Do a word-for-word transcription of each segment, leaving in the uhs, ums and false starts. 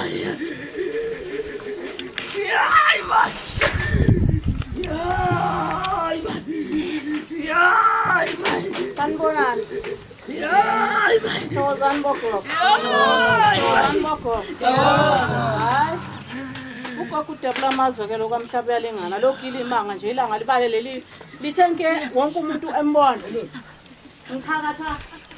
Yay, mas. Yay, man. Yay, man. Sanbonan. Yay, man. Chozan boko. Yay, Chozan boko. Hayi. Ugogo Dabulamazwe ke lokwamhlabuyalingana lokile imanga nje ilanga libale leli lithenke wonke umuntu embona. Ngithakatha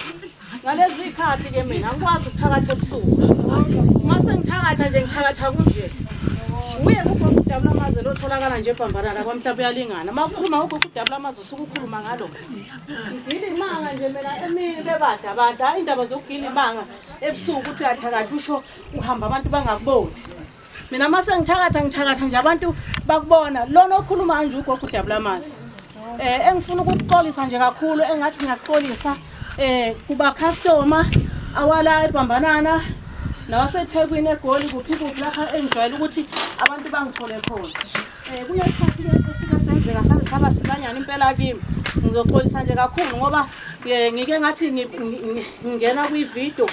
ngalezi ikhathi ke mina ngikwazi ukuthakatha ebusuku. Mase ngithakatha nje ngithakatha kunje. Uye ugogo Dabulamazwe lotholakala nje eBhambanana kwaMhlabuyalinga. Makukhuluma ugogo Dabulamazwe sukukhuluma ngalo. Ngile imanga nje mina emini bebada abantu hayi indaba zokugila imanga ebusuku uthi uyathakatha usho uhamba abantu bangakuboni. Mina mase ngithakatha ngithakatha nje abantu bakubona lona okhuluma kanje ugogo Dabulamazwe. Eh engifuna ukuxolisa nje kakhulu engathi ngiyaxolisa eh kuba customer awala eBhambanana nawaseThekwini eGoli kuphi kuphi lapha engijwayele ukuthi abantu bangithole khona. Eh kunesikhathi esike senzeka saze saba sibanyana impela kimi. Ngizoxolisa nje kakhulu ngoba ngike ngathi ngingena kwi-video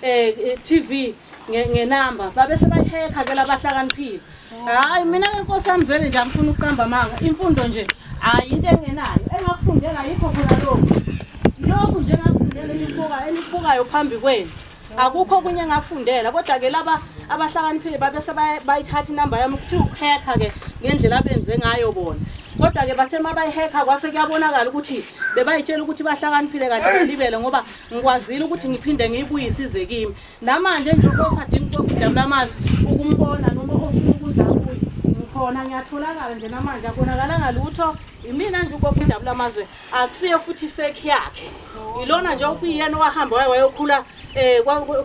eh T V ngenamba babe sebayiheka ke labahlakaniphile. Hayi mina inkosi yami vele nje angifuna ukuqamba manga imfundo nje hayi into engenayo engakufundela yikho khona lokho lokho nje ngakufundela imfuka elifukayo phambi kwenu akukho kunye ngakufundela kodwa ke laba abahlakaniphile babe sebayithatha inamba yami ukuthi uheka ke ngendlela abenze ngayo bona kodwa ke bathe mabayiheka kwase kuyabonakala ukuthi bebayitshela ukuthi bahlakaniphile kanti libele ngoba ngikwazile ukuthi ngiphinde ngiyibuyisize kimi namanje nje ukosadinga ugogo Dabulamazwe ukumbona noma ofuna ukuza kuye ngikhona ngiyatholakala nje namanje akubonakala ngalutho imina nje ugogo Dabulamazwe akusiye futhi fake yakhe ilona nje okuyena wahamba wayokhula eh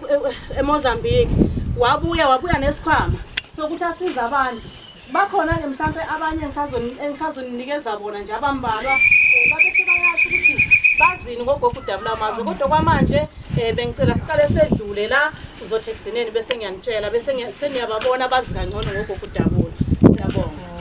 eMozambique wabuya wabuya nesikhwama sokuthi asiza abantu bakhona ke mhlambe abanye ngisazoni engisazonikeza bona nje abambalwa babe sebayasho ukuthi bazini ngogogo Dabulamazwe kodwa kwamanje bengicela siqale sedlule la uzothi egcineni bese ngiyanitshela bese seniyababona bazi kangcono ngogogo Dabulo siyabonga.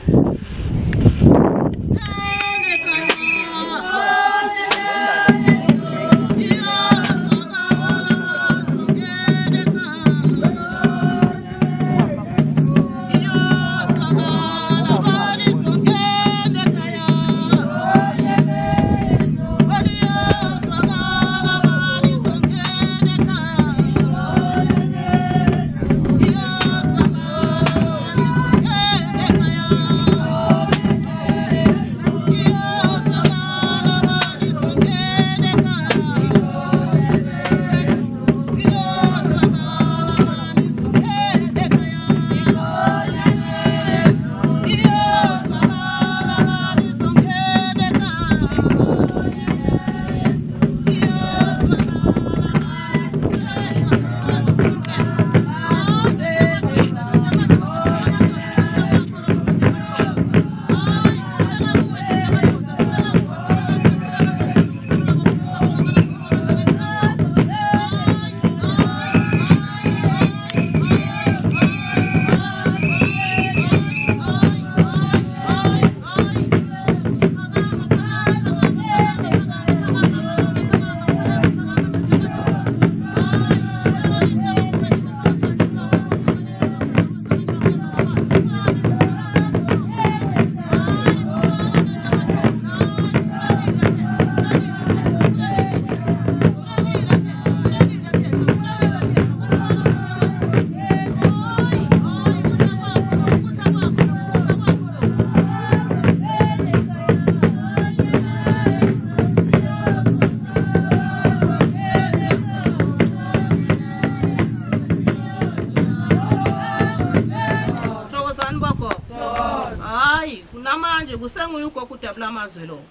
Kusenguye ugogo Dabulamazwe lo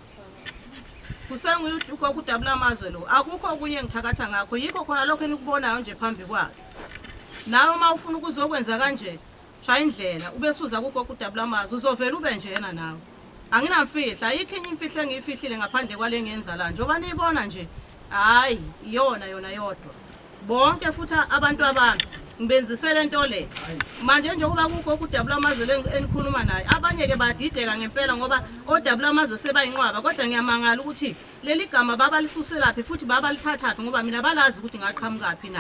kusenguye ugogo Dabulamazwe lo akukho kunye ngithakatha ngakho yikho khona lokho enikubonayo nje phambi kwakhe nawe uma ufuna ukuzokwenza kanje shaya indlela ube suza kugogo Dabulamazwe uzovela ube njena nawe anginamfihla ayikho enye imfihlo engiyifihlile ngaphandle kwale ngenza la njengoba niyibona nje hayi iyona yona yodwa bonke futhi abantu abami ngibenzisele into le manje njengoba kugogo Dabulamazwe enikhuluma naye abanye ke badideka ngempela ngoba oDabulamazwe sebayinqwaba kodwa ngiyamangala ukuthi leli gama baba lisuselaphi futhi baba lithathaphi ngoba mina balazi ukuthi ngaqhamuka phi naye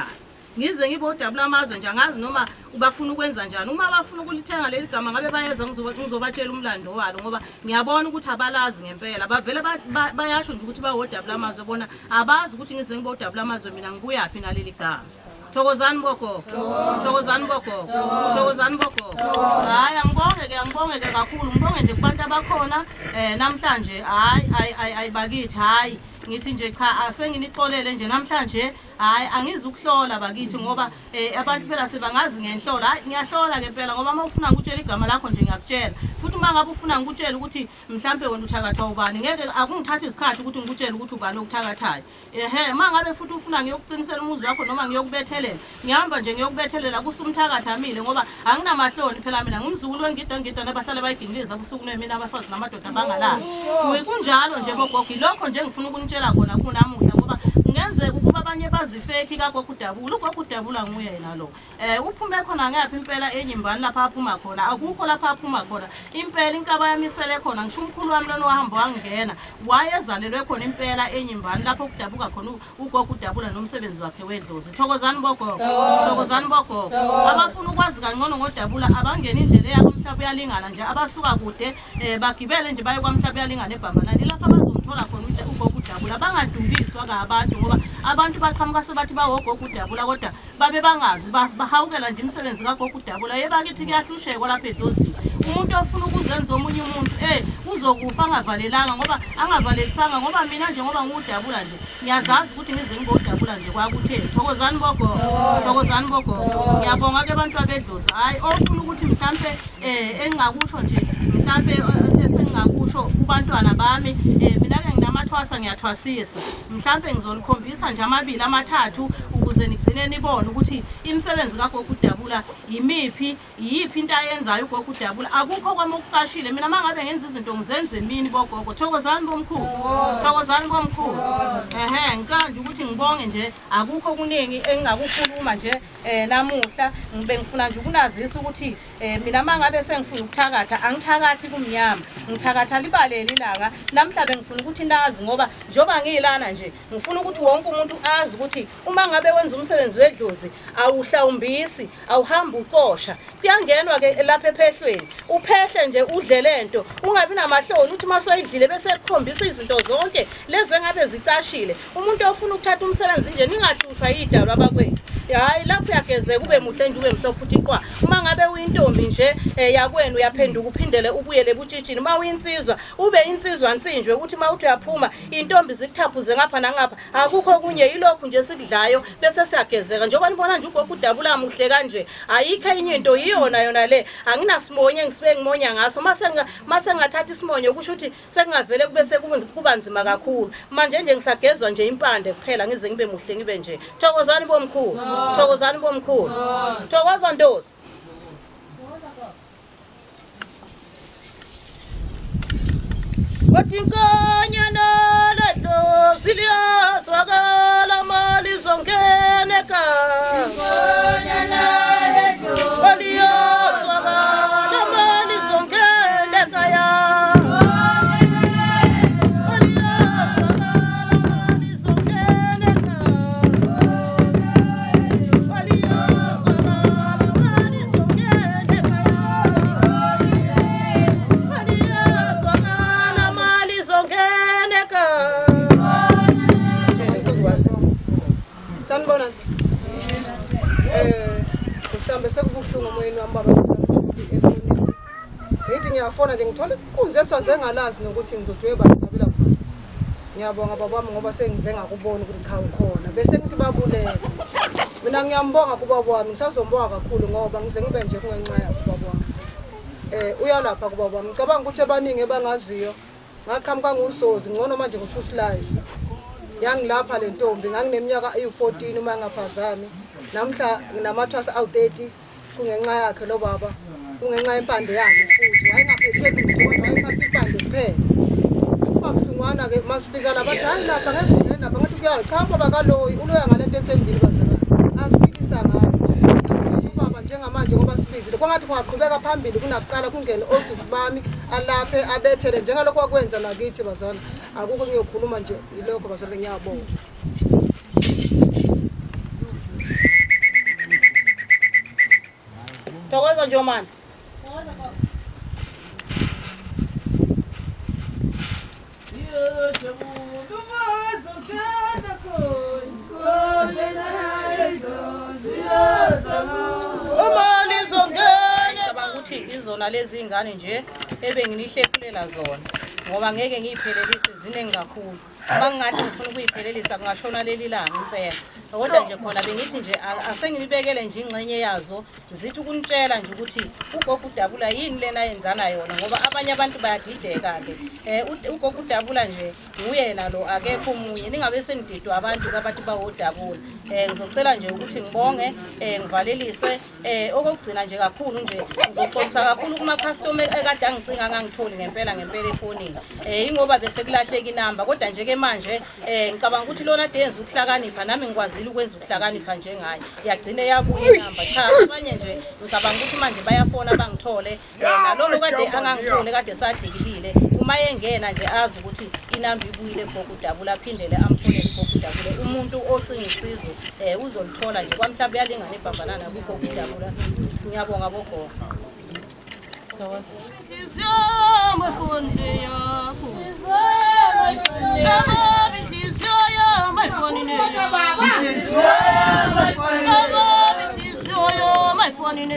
ngize ngibo Dabulamazwe nje angazi noma ubafuna ukwenza njani uma abafuna ukulithenga leli gama ngabe bayezwa ngizobatshela umlando walo ngoba ngiyabona ukuthi abalazi ngempela bavele bayasho nje ukuthi bawo Dabulamazwe bona abazi ukuthi ngize ngibo Dabulamazwe mina ngibuya phi naleli gama Thokozani Gogo Thokozani Gogo Thokozani Gogo hayi angibonge ke angibonge ke kakhulu ngibonge nje kubantu abakhona eh namhlanje hayi ayibakithi hayi ngithi nje cha asenginixolele nje namhlanje hayi angizukuhlola bakithi ngoba abantu phela sebangazi ngenhlola hayi ngiyahlola ke phela ngoba mawufuna ngikutshela igama lakho nje ngiyakutshela futhi uma ngabe ufuna ngikutshela ukuthi mhlambe wena uthakatha ubani ngeke akungithatha isikhathi ukuthi ngikutshele ukuthi ubani okuthakathayo ehe uma ngabe futhi ufuna ngiyokuqinisela umuzi wakho noma ngiyokubethelela ngihamba nje ngiyokubethelela kusumthakatha mile ngoba anginamahloni phela mina ngumzukulu wengida ngida nabahlale bayigingiliza kusuku nemina abafazi namadoda abangalala kunjalo nje Gogo lokho nje ngifuna ukunitshela khona kunamuhla ngoba ngenzeka ukuba abanye bazifeki kaGogo Dabula uGogo Dabula nguye yena lo eh uphume khona ngapha impela enyimbani lapha aphuma khona akukho lapha aphuma khona impela inkaba yamisele khona ngisho umkhulu wami lona wahamba wangena wayezalelwe khona impela enyimbani lapho kudabuka khona uGogo Dabula nomsebenzi wakhe wedlozi Thokozani Gogo Thokozani Gogo abafuna ukwazi kangcono ngoDabula abangena indlela yakho Mhlabuyalingana nje abasuka kude eh bagibele nje baye kwaMhlabuyalingana eBhambanana lapha bazomthola khona uGogo Dabula bangadubiswa kabantu ngoba abantu baqhamuka sebathi bawoGogo Dabula kodwa babe bangazi bahawukela nje imisebenzi kaGogo Dabula yebakithi kuyahlushekwa lapha edlozini umuntu ofuna ukuzenza omunye umuntu eh uzokufa angavalelanga ngoba angavalelisanga ngoba mina nje ngoba nguDabula nje ngiyazazi ukuthi ngize ngiboDabula nje kwakutheni Thokozani Gogo Thokozani Gogo ngiyabonga ke abantu abedlozi hayi ofuna ukuthi mhlambe eh engakusho nje mhlambe esengakusho kubantwana bami mina ke nginamathwasa ngiyathwasisa mhlambe ngizonikhombisa nje amabili amathathu ukuze nigcine nibone ukuthi imisebenzi kaGogo Dabula yimiphi yiyipi into ayenzayo uGogo Dabula akukho kwami okucashile mina mangabe ngenza izinto ngizenze emini bogogo Thokozani bomkhulu Thokozani bomkhulu ehe ngicela nje ukuthi ngibonge nje akukho kuningi engingakukhuluma nje eh namuhla ngibe ngifuna nje ukunazisa ukuthi mina mangabe sengifuna ukuthakatha angithakathi kumnyama ngithakatha libaleli ilanga namhlanje ngifuna ukuthi ndazi ngoba njoba ngilana nje ngifuna ukuthi wonke umuntu azi ukuthi uma ngabe wenza umsebenzi wedlozi awuhlawumbisi awuhamba uqosha kuyangenwa ke lapha ephehlweni uphehle nje udle lento ungabi namahloni uthi masoyidlile bese ekukhombisa izinto zonke lezi ngabe zicashile umuntu ofuna ukuthatha umsebenzi nje ningahlushwa yidalwa abakwethu hayi lapho uyagezeka kube muhle nje ube mhlophe uthi qwa uma ngabe uyintombi nje yakwenu uyaphenduka uphindele ubuyele butshitshini uma uyinsizwa ube insizwa nsinjwe ukuthi uma uthi uyaphuma intombi zikuthaphuze ngapha nangapha akukho kunye yilokhu nje sikudlayo bese siyagezeka njengoba nibona nje uGogo Dabula muhle kanje ayikho enye into yiyona yona le anginasimonye ngisibe ngimonya ngaso mase mase ngathatha isimonyo kusho ukuthi sekungavele kube sekuba nzima kakhulu manje nje ngisagezwa nje impande kuphela ngize ngibe muhle ngibe nje Thokozani bomkhulu Thokozani bomkhulu Thokoza Ndosi Watinganyana ledo Silia swagala mali zongeneka Tinganyana ledo Olia swagala mali zongeneka ya Sanibona eh mhlambe sekubuhlungu emoyeni wami baba efonini ngithi ngiyafona nje ngithola kunze swaze ngalazi nokuthi ngizodweba ngizabela khona ngiyabonga baba wami ngoba sengize ngakubona ukuthi cha ukhona bese ngithi babulele mina ngiyambonga kubaba wami ngisazombonga kakhulu ngoba ngize ngibe nje kungenxa yakhe baba wami eh uyalapha kubaba wami ngicabanga ukuthi abaningi abangaziyo ngaqhamuka ngusozi ngcono manje ngo-two slice yangilapha le ntombi ngangineminyaka eyi fourteen uma ngaphazami namhla nginamathwasa awu thirty kungenxa yakhe lo baba kungenxa yempande yakhe futhi wayengaphetheli ukuthi wayephatha impande kuphela babuhlungwana ke masifika la bathi hayi lapha ngeke ngene lapha ngathi kuyala cha baba kaloyi uloya ngalento esendlini bazana asiphilisa ngayo ubaba njengamanje ngoba sibizile kwangathi kungaqhubeka phambili kunakuqala kungene osisi bami alaphe abethele njengalokho wakwenza nakithi bazana akukho ngiyokhuluma nje ilokho bazana ngiyabonga Thokoza nje manje. Ngicabanga ukuthi izona lezi ingane nje ebengilihlephulela zona ngoba ngeke ngiyiphelelise ziningi kakhulu. Mangingathi ngifuna ukuyiphelelisa kungashona leli langa impela. Kodwa nje khona bengithi nje asengilibekele nje ingxenye yazo zithi ukunitshela nje ukuthi ugogo uDabula yini lena yenzana yona ngoba abanye abantu bayadideka ke. Eh ugogo uDabula nje uyena lo akekho umunye. Ningabe senididwa abantu abathi bawoDabula. Eh ngizocela nje ukuthi ngibonge eh ngivalelise eh okugcina nje kakhulu nje ngizoxolisa kakhulu kuma customer ekade angicinga ngangitholi ngempela ngempela efonini. Eh ingoba bese kulahleka inamba kodwa nje ke manje eh ngicabanga ukuthi lona denza ukuhlakanipha nami ngikwazi ukwenza ukuhlakanipha njengaye yagcine yabuya inamba cha abanye nje ngicabanga ukuthi manje bayafona bangithole nalolo kade angangithole kade sadikilile uma yengena nje azi ukuthi inamba ibuyile Gogo uDabula aphindele amthole Gogo uDabula umuntu ocinga usizo eh uzolithola nje Kwa-Mhlabuyalinga EBhambanana kuGogo uDabula. Siyabonga bogogo. Sawaza izoma fonde yakho my phone in my phone in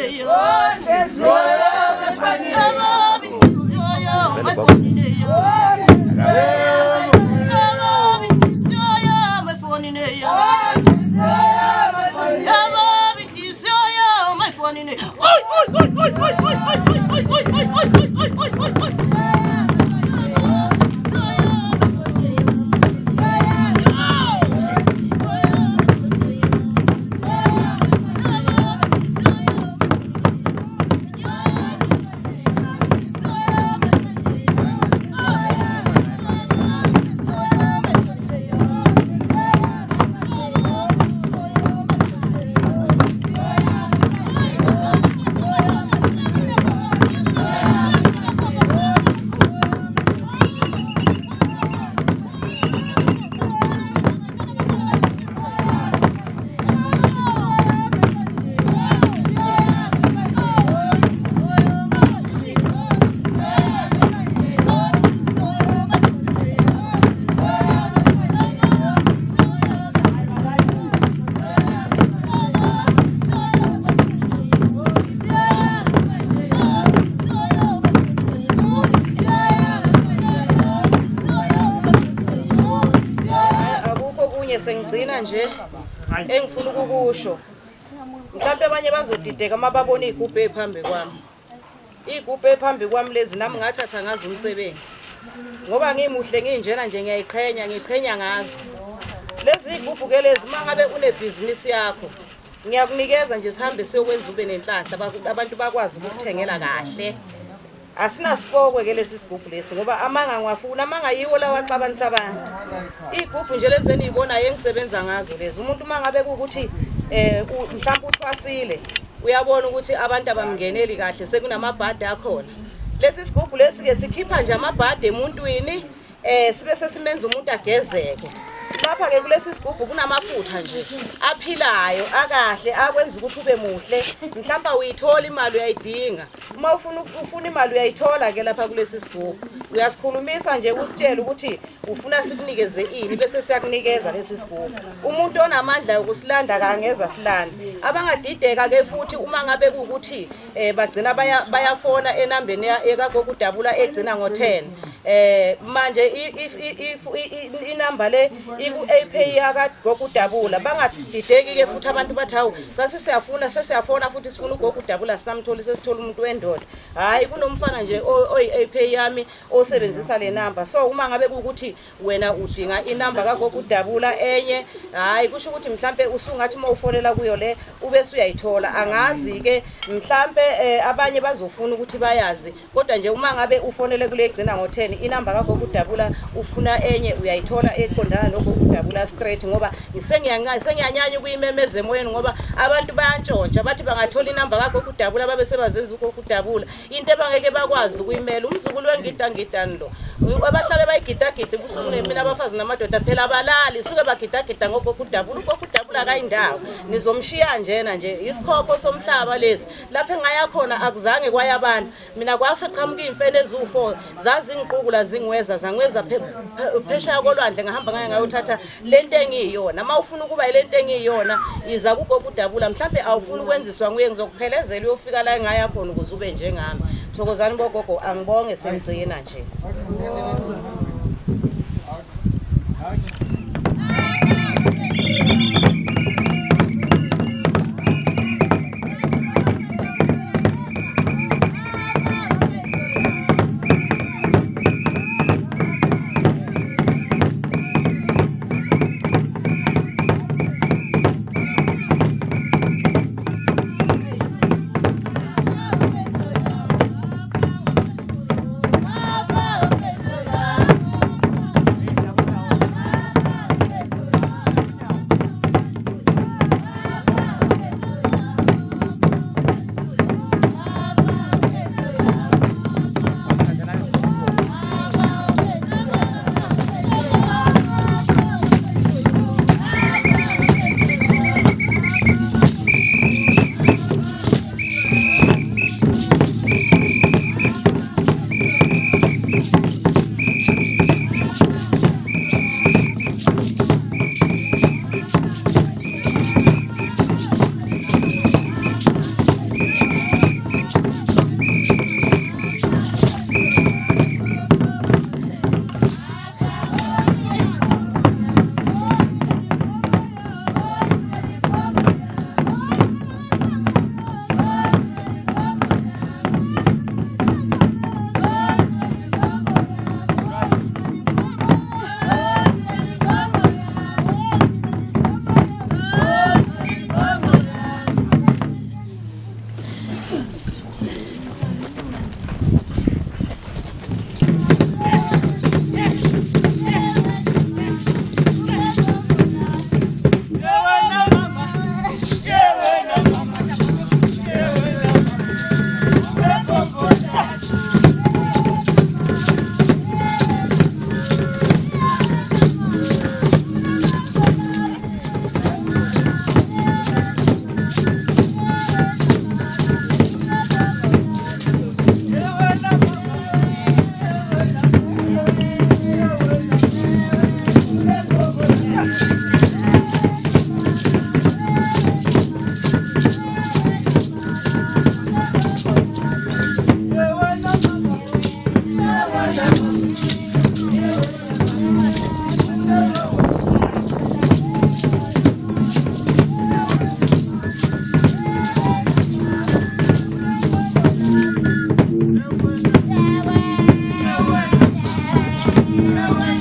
sengigcina nje engifuna ukukusho mhlawumbe abanye bazodideka mababona igubhe ephambi kwami igubhe ephambi kwami lezi nami ngathatha ngazo umsebenzi ngoba ngimuhle nginjena nje ngiyayiqhenya ngiqhenya ngazo lezi igubhu ke lezi mangabe unebusiness yakho ngiyakunikeza nje sihambe siyokwenza ube nenhlahla abantu bakwazi ukukuthengela kahle asinasipokwe ke lesi sigubhu lesi ngoba amanga ngwafuna amanga yiwo la waxabanisa abantu igubhu nje lezi eniyibona yengisebenza ngazo lezi umuntu mangabe ukuthi eh mhlawumbe uthwasile uyabona ukuthi abantu abamngeneli kahle sekunamabhadi akhona lesi sigubhu lesi ke sikhipha nje amabhadi emuntwini eh sibe sesimenza umuntu agezeke lapha ke kulesi sigubhu kunamafutha nje aphilayo akahle akwenza ukuthi ube muhle mhlawumbe uyithola imali uyayidinga uma ufuna ufuna imali uyayithola ke lapha kulesi sigubhu uyasikhulumisa nje usitshela ukuthi ufuna sikunikeze ini bese siyakunikeza lesi sigubhu umuntu onamandla ukusilanda kangeza silanda abangadideka ke futhi uma ngabe ukuthi eh bagcina bayafona enambeni ekaGogo uDabula egcina ngo ten eh manje if inamba le iku-A P I yakaGogo uDabula bangadideki ke futhi abantu bathi hawu sase siyafuna sesiyafona futhi sifuna uGogo uDabula samtholi sesithola umuntu wendoda hayi kunomfana nje oyi-A P I yami osebenzisa le number so uma ngabe ukuthi wena udinga inamba kaGogo uDabula enye hayi kusho ukuthi mhlambe usungathi uma ufonela kuyo le ube suyayithola angazi ke mhlambe abanye bazofuna ukuthi bayazi kodwa nje uma ngabe ufonele kule egcina ngo ten inamba kaGogo uDabula ufuna enye uyayithola eqondana noGogo uDabula straight ngoba ngisengiyanqayi sengiyanyanya ukuyimemeza emoyeni ngoba abantu bayantshontsha bathi bangathola inamba kaGogo uDabula babe sebazenza uGogo uDabula into ebangeke bakwazi ukuyimela umzukulu wengida ngidani lo abahlale bayigidagida kusuku nemina abafazi namadoda phela abalali suke bagidagida ngokokudabula ukokudabula akayindawo nizomshiya njena nje isikhokho somhlaba lesi lapha engaya khona akuzange kwayabantu mina kwafa qhamuka imfene ezu-four zazingiqukula zingweza zangweza phesheya kolwandle ngahamba ngaye ngayothatha lento engiyiyona uma ufuna ukuba ilento engiyiyona iza kugokudabula mhlawumbe awufuna ukwenziswa nguye ngizokuphelezela uyofika la engaya khona ukuze ube njengami thokozani bogogo angibonge semgcina nje Yeah.